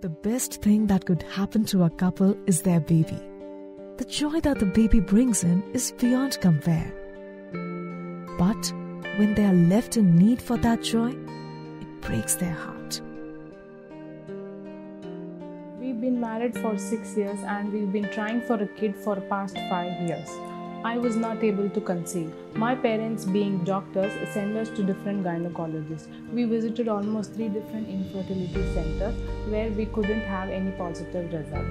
The best thing that could happen to a couple is their baby. The joy that the baby brings in is beyond compare. But when they are left in need for that joy, it breaks their heart. We've been married for 6 years and we've been trying for a kid for the past 5 years. I was not able to conceive. My parents, being doctors, sent us to different gynecologists. We visited almost 3 different infertility centers where we couldn't have any positive result.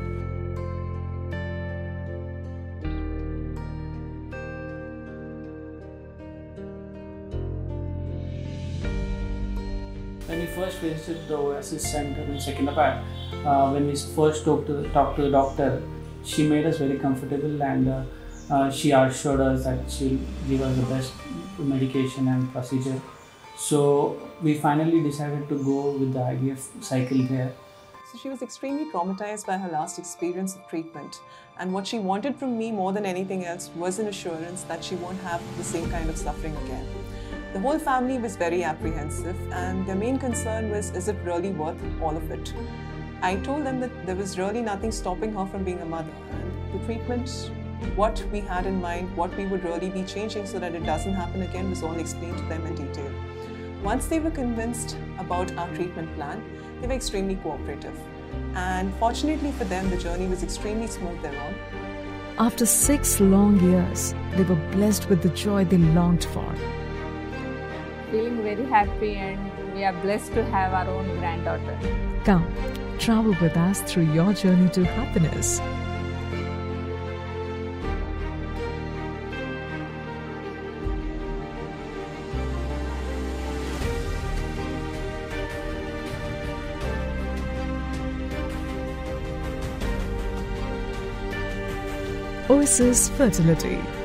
When we first visited the Oasis Center in Secunderabad, when we first talked to the doctor, she made us very comfortable and she assured us that she'll give us the best medication and procedure. So we finally decided to go with the IVF cycle there. So she was extremely traumatized by her last experience of treatment, and what she wanted from me more than anything else was an assurance that she won't have the same kind of suffering again. The whole family was very apprehensive and their main concern was, is it really worth all of it? I told them that there was really nothing stopping her from being a mother, and the treatment, what we had in mind, what we would really be changing so that it doesn't happen again was all explained to them in detail. Once they were convinced about our treatment plan, they were extremely cooperative. And fortunately for them, the journey was extremely smooth thereon. After 6 long years, they were blessed with the joy they longed for. Feeling very happy, and we are blessed to have our own granddaughter. Come, travel with us through your journey to happiness. Oasis Fertility.